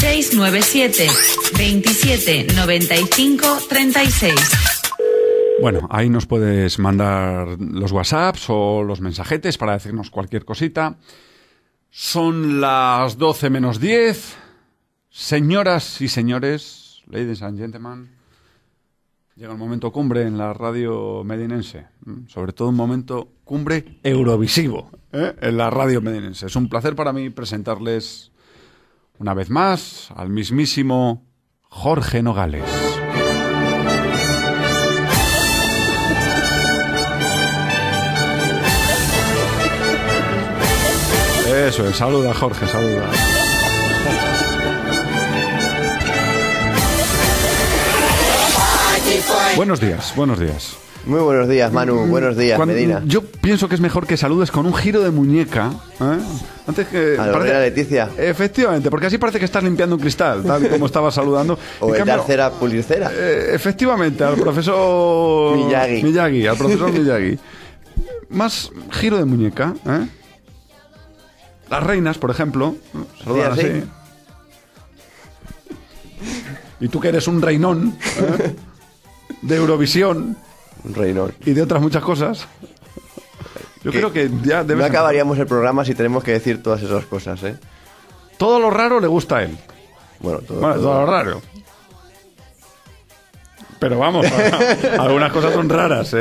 697 27 95 36. Bueno, ahí nos puedes mandar los WhatsApps o los mensajetes para decirnos cualquier cosita. Son las 12 menos 10. Señoras y señores, ladies and gentlemen, llega el momento cumbre en la radio medinense. Sobre todo un momento cumbre eurovisivo, en la radio medinense. Es un placer para mí presentarles una vez más al mismísimo Jorge Nogales. Eso es, saluda Jorge, saluda. Buenos días, buenos días. Muy buenos días, Manu, buenos días, Medina. Yo pienso que es mejor que saludes con un giro de muñeca, antes que... A la Leticia. Efectivamente, porque así parece que estás limpiando un cristal, tal como estabas saludando. O el tercera pulicera. Efectivamente, al profesor... Miyagi, al profesor Miyagi. Más giro de muñeca, Las reinas, por ejemplo, saludan así. Y tú que eres un reinón de Eurovisión. Un reinón. Y de otras muchas cosas. Yo creo que ya debes... No acabaríamos el programa si tenemos que decir todas esas cosas, Todo lo raro le gusta a él. Bueno, todo lo raro. Pero vamos, algunas cosas son raras,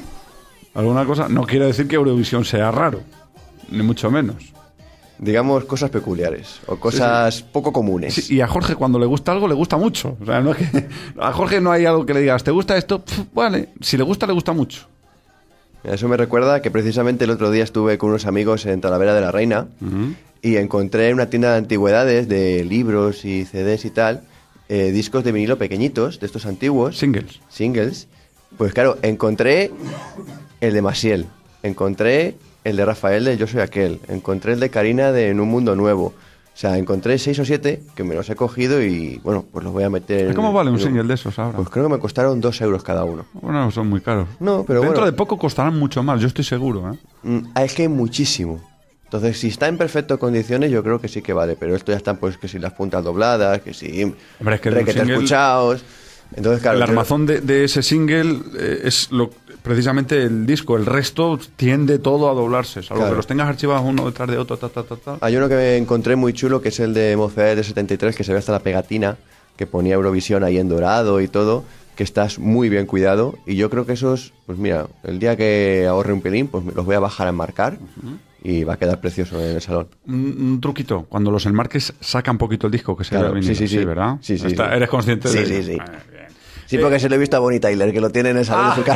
Alguna cosa... No quiere decir que Eurovisión sea raro. Ni mucho menos. Digamos cosas peculiares o cosas poco comunes. Sí, y a Jorge cuando le gusta algo, le gusta mucho. O sea, no es que... A Jorge no hay algo que le digas, ¿te gusta esto? Vale, si le gusta mucho. Eso me recuerda que precisamente el otro día estuve con unos amigos en Talavera de la Reina y encontré en una tienda de antigüedades de libros y CDs y tal, discos de vinilo pequeñitos, de estos antiguos. Singles. Pues claro, encontré el de Maciel, encontré el de Rafael de Yo Soy Aquel, encontré el de Karina de En un Mundo Nuevo. O sea, encontré 6 o 7 que me los he cogido y, bueno, pues los voy a meter... ¿Cómo vale un single de esos ahora? Pues creo que me costaron 2 euros cada uno. Bueno, no son muy caros. No, pero dentro de poco costarán mucho más, yo estoy seguro, Es que hay muchísimo. Entonces, si está en perfectas condiciones, yo creo que sí que vale. Pero esto ya están, pues, que si las puntas dobladas, que si... Hombre, es que requete escuchados... Entonces, claro, el armazón de ese single es precisamente el disco. El resto tiende todo a doblarse, salvo que los tengas archivados uno detrás de otro. Hay uno que me encontré muy chulo, que es el de Mozart de 73, que se ve hasta la pegatina, que ponía Eurovisión ahí en dorado y todo, que estás muy bien cuidado. Y yo creo que esos, pues mira, el día que ahorre un pelín, pues los voy a bajar a enmarcar. Y va a quedar precioso en el salón. Un truquito, cuando los enmarques saca un poquito el disco, que se claro, vea vinilo. Sí, ¿verdad? Sí. ¿Eres consciente de ello? Sí. Sí, porque se lo he visto a Bonnie Tyler, que lo tiene en el salón de su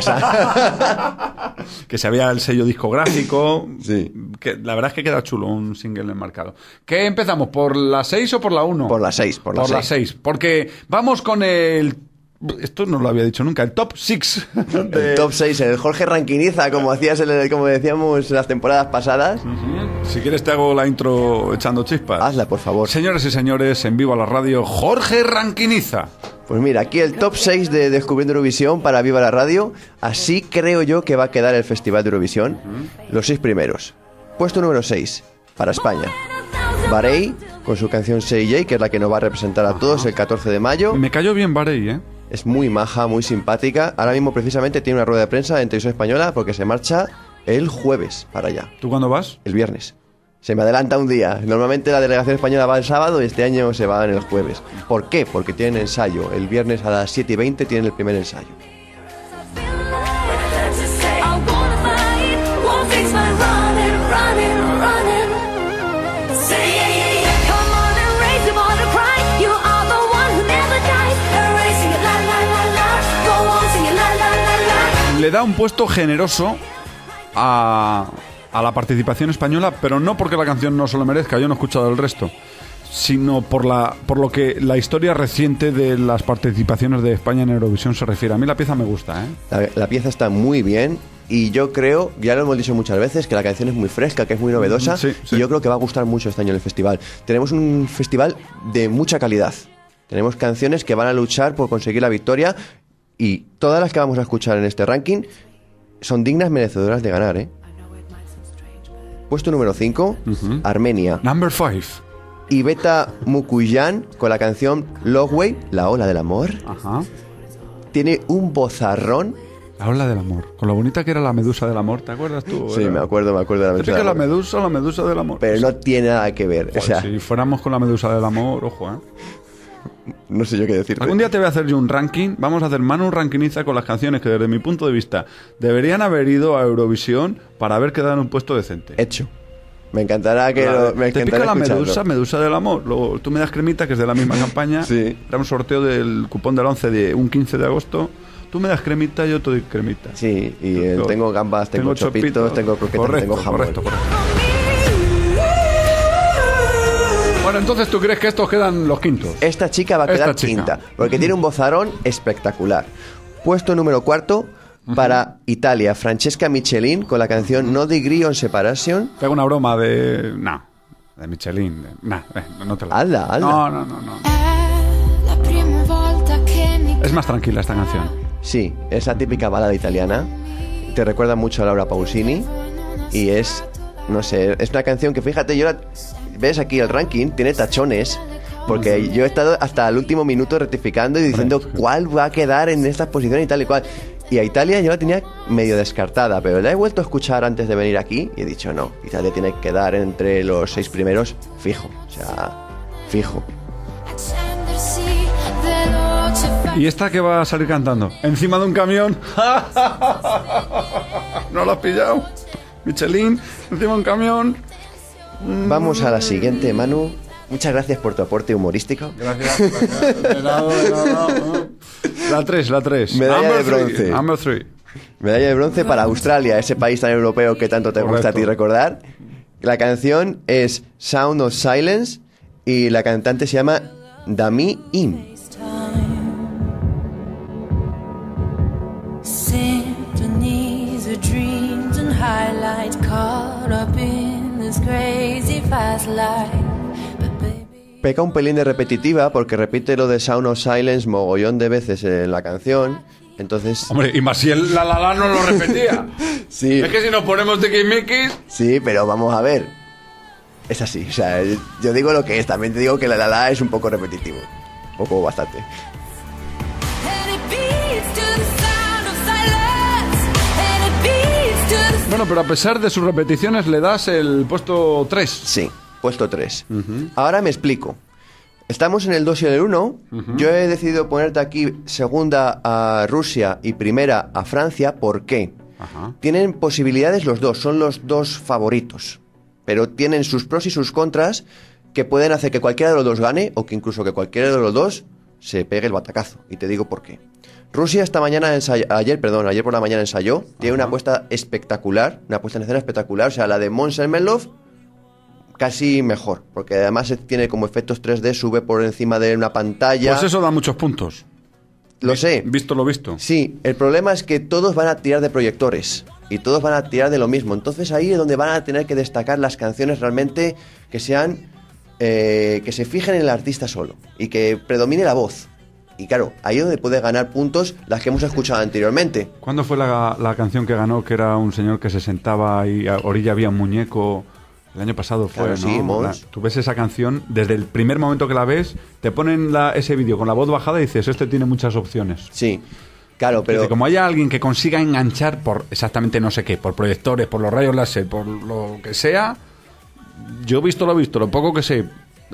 casa. Que se veía el sello discográfico. Sí. Que la verdad es que queda chulo un single enmarcado. ¿Qué empezamos? ¿Por la 6 o por la 1? Por la 6. Por la 6. Porque vamos con el... Esto no lo había dicho nunca, el top 6. El top 6, el Jorge Ranquiniza, como decíamos en las temporadas pasadas. Si quieres te hago la intro echando chispas. Hazla, por favor. Señores y señores, en Viva la Radio, Jorge Ranquiniza. Pues mira, aquí el top 6 de Descubriendo Eurovisión para Viva la Radio. Así creo yo que va a quedar el Festival de Eurovisión. Los 6 primeros. Puesto número 6, para España. Barei, con su canción Say J, que es la que nos va a representar a todos el 14 de mayo. Me cayó bien Barei, Es muy maja, muy simpática. Ahora mismo precisamente tiene una rueda de prensa en Televisión Española porque se marcha el jueves para allá. ¿Tú cuándo vas? El viernes. Se me adelanta un día. Normalmente la delegación española va el sábado y este año se va en el jueves. ¿Por qué? Porque tienen ensayo. El viernes a las 7:20 tienen el primer ensayo. Le da un puesto generoso a la participación española, pero no porque la canción no se lo merezca, yo no he escuchado el resto, sino por lo que la historia reciente de las participaciones de España en Eurovisión se refiere. A mí la pieza me gusta, La pieza está muy bien y yo creo, ya lo hemos dicho muchas veces, que la canción es muy fresca, que es muy novedosa, y yo creo que va a gustar mucho este año en el festival. Tenemos un festival de mucha calidad. Tenemos canciones que van a luchar por conseguir la victoria y todas las que vamos a escuchar en este ranking son dignas merecedoras de ganar, Puesto número 5, Armenia. Number 5. y Beta Mukuyan con la canción Logway, la ola del amor. Ajá. Tiene un vozarrón. La ola del amor. Con lo bonita que era la medusa del amor, ¿te acuerdas tú? Sí, me acuerdo de la ¿Te medusa. pica del la amor. medusa del amor? Pero no tiene nada que ver. Joder, O sea, si fuéramos con la medusa del amor, ojo, ¿eh? no sé yo qué decirte. Algún día te voy a hacer yo un ranking. Vamos a hacer Manu Rankiniza con las canciones que desde mi punto de vista deberían haber ido a Eurovisión para haber quedado en un puesto decente. Hecho. Me encantará que me Te pica encantará la escucharlo. medusa del amor. Luego tú me das cremita, que es de la misma campaña. Sí. Era un sorteo del cupón del 11 de un 15 de agosto. Tú me das cremita, yo te doy cremita. Sí, y tengo gambas, tengo chopitos, chopitos. tengo croquetas, Correcto, tengo jamón. correcto. Bueno, entonces tú crees que estos quedan los quintos. Esta chica va a quedar Esta chica. quinta, porque tiene un vozarrón espectacular. Puesto número 4 para Italia, Francesca Michelin con la canción No Degree on Separation. Te hago una broma de... No, de Michelin. No te la... Hazla, hazla. No. È la prima volta che mi Es más tranquila esta canción. Sí, es la típica balada italiana. Te recuerda mucho a Laura Pausini. Y es, no sé, es una canción que fíjate, ves aquí el ranking, tiene tachones. Porque yo he estado hasta el último minuto rectificando y diciendo cuál va a quedar en estas posiciones y tal y cual. Y a Italia yo la tenía medio descartada, pero la he vuelto a escuchar antes de venir aquí y he dicho no, Italia tiene que quedar entre los 6 primeros fijo. O sea, fijo. accendersi veloce fa- ¿Y esta que va a salir cantando? ¿Encima de un camión? ¿No lo has pillado? Michelin, encima de un camión. Vamos a la siguiente, Manu. Muchas gracias por tu aporte humorístico. Gracias. De nada. La 3. Medalla de bronce. Number 3. Medalla de bronce para Australia, ese país tan europeo que tanto te gusta a ti Correcto. recordar. La canción es Sound of Silence y la cantante se llama Dami Im. Symphonies of dreams and highlights caught up in this crazy fast life. But baby, Peca un pelín de repetitiva porque repite lo de Sound of Silence mogollón de veces en la canción. Entonces, Hombre, y más si el la no lo repetía. sí, Es que si nos ponemos de Kimmikis... sí, pero vamos a ver. Es así, o sea, yo digo lo que es, también te digo que la es un poco repetitivo. Un poco bastante. and it beats to the sound of silence, and it beats to the Bueno, pero a pesar de sus repeticiones le das el puesto 3. Sí, puesto 3. Ahora me explico. Estamos en el 2 y en el 1. Yo he decidido ponerte aquí segunda a Rusia y primera a Francia. ¿Por qué? Ajá. Tienen posibilidades los dos, son los dos favoritos. Pero tienen sus pros y sus contras que pueden hacer que cualquiera de los dos gane o que incluso que cualquiera de los dos se pegue el batacazo. Y te digo por qué. Rusia ayer por la mañana ensayó. Tiene una puesta espectacular, una puesta en escena espectacular. O sea, la de Mons Hermelov casi mejor, porque además tiene como efectos 3D, sube por encima de una pantalla. Pues eso da muchos puntos. Lo sé. Visto lo visto. Sí, el problema es que todos van a tirar de proyectores y todos van a tirar de lo mismo. Entonces ahí es donde van a tener que destacar las canciones realmente que sean que se fijen en el artista solo y que predomine la voz. Y claro, ahí es donde puede ganar puntos las que hemos escuchado anteriormente. ¿Cuándo fue la canción que ganó, que era un señor que se sentaba y a orilla había un muñeco? El año pasado fue, Claro, ¿no? sí, Mons. Tú ves esa canción, desde el primer momento que la ves, te ponen ese vídeo con la voz bajada y dices, este tiene muchas opciones. Sí, claro, pero... Dice, como haya alguien que consiga enganchar por exactamente no sé qué, por proyectores, por los rayos láser, por lo que sea, yo he visto, lo poco que sé,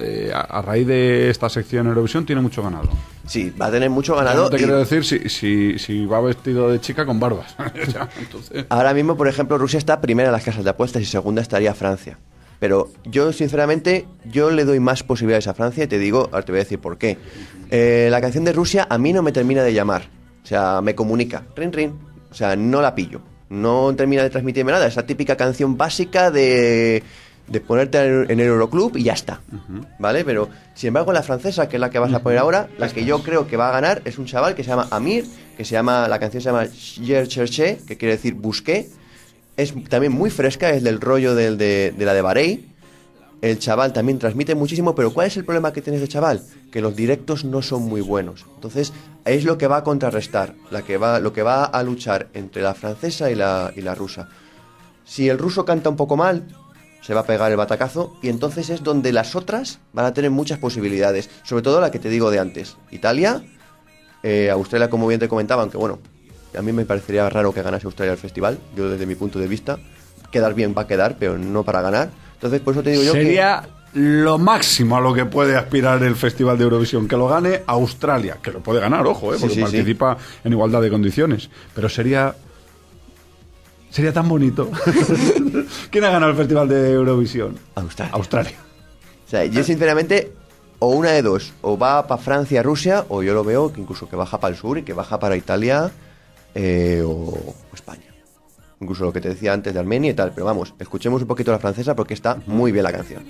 a raíz de esta sección Eurovisión, tiene mucho ganado. Sí, va a tener mucho Ya ganado. no te y- quiero decir si va vestido de chica con barbas. Ya, entonces... Ahora mismo, por ejemplo, Rusia está primera en las casas de apuestas y segunda estaría Francia. Pero yo, sinceramente, yo le doy más posibilidades a Francia y te digo, ahora te voy a decir por qué. La canción de Rusia a mí no me termina de llamar. O sea, me comunica. Rin, rin. O sea, no la pillo. No termina de transmitirme nada. Esa típica canción básica de ponerte en el Euroclub y ya está. ¿Vale? Pero, sin embargo, la francesa, que es la que vas a poner ahora, la que yo creo que va a ganar es un chaval que se llama Amir, la canción se llama Je cherché, que quiere decir busqué. Es también muy fresca, es del rollo de la de Bahrein. El chaval también transmite muchísimo, pero ¿cuál es el problema que tiene este chaval? Que los directos no son muy buenos. Entonces, es lo que va a contrarrestar, lo que va a luchar entre la francesa y la rusa. Si el ruso canta un poco mal, se va a pegar el batacazo y entonces es donde las otras van a tener muchas posibilidades. Sobre todo la que te digo de antes. Italia, Australia, como bien te comentaba, aunque bueno, a mí me parecería raro que ganase Australia el festival. Yo desde mi punto de vista, quedar bien va a quedar, pero no para ganar. Entonces por eso te digo yo Sería lo máximo a lo que puede aspirar el Festival de Eurovisión, que lo gane Australia, que lo puede ganar, ojo, porque sí, participa en igualdad de condiciones, pero sería tan bonito. ¿Quién ha ganado el Festival de Eurovisión? Australia. O sea, yo sinceramente, o una de dos, o va para Francia, Rusia, o yo lo veo que incluso que baja para el sur y que baja para Italia o España. Incluso lo que te decía antes de Armenia y tal, pero vamos, escuchemos un poquito la francesa porque está muy bien la canción.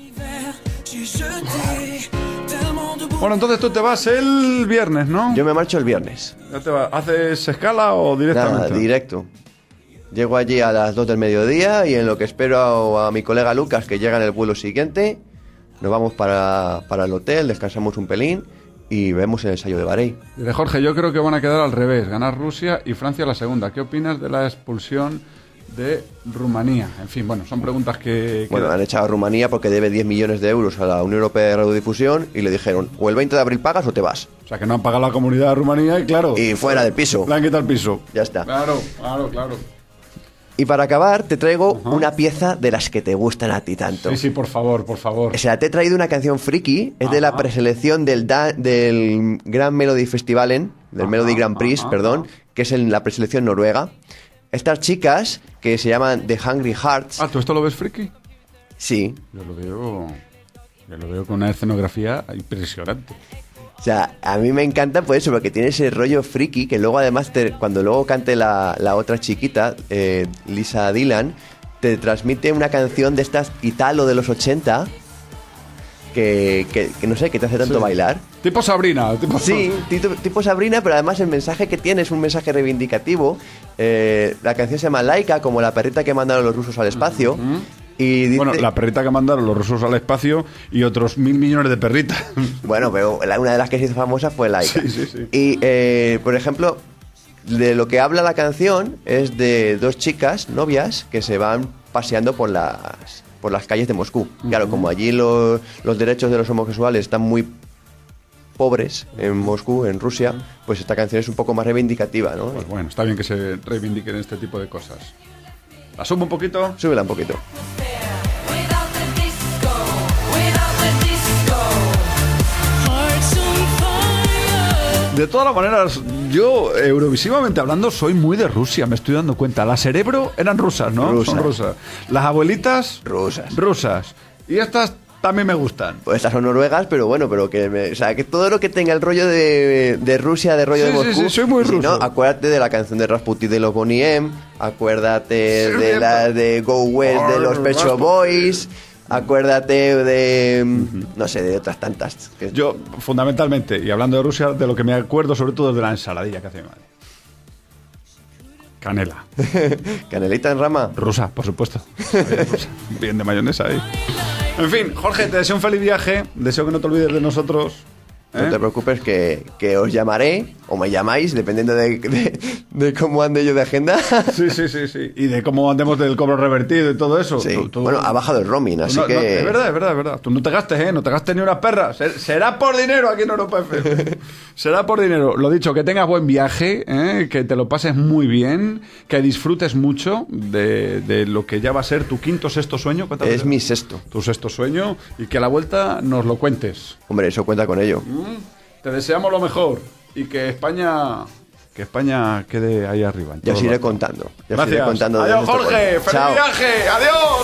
Bueno, entonces tú te vas el viernes, ¿no? Yo me marcho el viernes. ¿Ya te vas? ¿Haces escala o directamente? Nada, directo. Llego allí a las 2 del mediodía y en lo que espero a mi colega Lucas que llega en el vuelo siguiente, nos vamos para el hotel, descansamos un pelín y vemos el ensayo de Bahrein. Dice Jorge, yo creo que van a quedar al revés, ganar Rusia y Francia la segunda. ¿Qué opinas de la expulsión de Rumanía? En fin, bueno, son preguntas que... Bueno, han echado a Rumanía porque debe 10 millones de euros a la Unión Europea de Radiodifusión y le dijeron, o el 20 de abril pagas o te vas. O sea, que no han pagado la comunidad de Rumanía y claro... Y fuera del piso. Le han quitado el piso. Ya está. Claro. Y para acabar, te traigo una pieza de las que te gustan a ti tanto. Sí, por favor. O sea, te he traído una canción friki, es de la preselección del Gran Melody Festivalen, del Melody Grand Prix, perdón, que es en la preselección noruega. Estas chicas, que se llaman The Hungry Hearts... ¿Tú esto lo ves friki? Sí. Yo lo veo con una escenografía impresionante. O sea, a mí me encanta por eso, porque tiene ese rollo friki que luego además, cuando luego cante la otra chiquita, Lisa Dylan, te transmite una canción de estas italo de los 80 que no sé, que te hace tanto bailar. Tipo Sabrina. Sí, tipo Sabrina, pero además el mensaje que tiene es un mensaje reivindicativo. La canción se llama Laika, como la perrita que mandaron los rusos al espacio. Y dice, bueno, la perrita que mandaron los rusos al espacio y otros 1.000 millones de perritas. Bueno, pero una de las que se hizo famosa fue Laika. Sí. Y, por ejemplo, de lo que habla la canción es de dos chicas, novias, que se van paseando por las calles de Moscú. Claro, como allí los derechos de los homosexuales están muy pobres en Moscú, en Rusia, pues esta canción es un poco más reivindicativa, ¿no? Pues bueno, está bien que se reivindiquen este tipo de cosas. ¿La subo un poquito? Súbela un poquito. De todas las maneras, yo, eurovisivamente hablando, soy muy de Rusia, me estoy dando cuenta. Las Cerebro eran rusas, ¿no? Son rusas. Las abuelitas... Rusas. Y estas también me gustan. Pues estas son noruegas, pero bueno, pero o sea, que todo lo que tenga el rollo de Rusia, de rollo de Moscú... Sí, soy muy ruso. Si no, acuérdate de la canción de Rasputin de los Bonnie M, acuérdate de la de Go West de los Pet Shop Boys... Acuérdate de... no sé, de otras tantas. Yo, fundamentalmente, y hablando de Rusia, de lo que me acuerdo sobre todo es de la ensaladilla que hace mi madre. Canela. ¿Canelita en rama? Rusa, por supuesto. Rusa. Bien de mayonesa ahí. En fin, Jorge, te deseo un feliz viaje. Deseo que no te olvides de nosotros. No te preocupes que os llamaré o me llamáis, dependiendo de cómo ande yo de agenda. Sí. Y de cómo andemos del cobro revertido y todo eso. Sí. Bueno, ha bajado el roaming, así que... es verdad. Tú no te gastes, no te gastes ni unas perras. Será por dinero aquí en Europa FM. Será por dinero. Lo dicho, que tengas buen viaje, que te lo pases muy bien, que disfrutes mucho de lo que ya va a ser tu quinto o sexto sueño. Es mi sexto. Tu sexto sueño, y que a la vuelta nos lo cuentes. Hombre, eso cuenta con ello. Te deseamos lo mejor y que España quede ahí arriba. Ya os iré contando. Gracias. Adiós, Jorge. ¡Feliz viaje! ¡Adiós!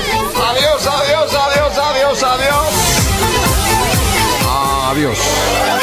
¡Adiós! ¡Adiós!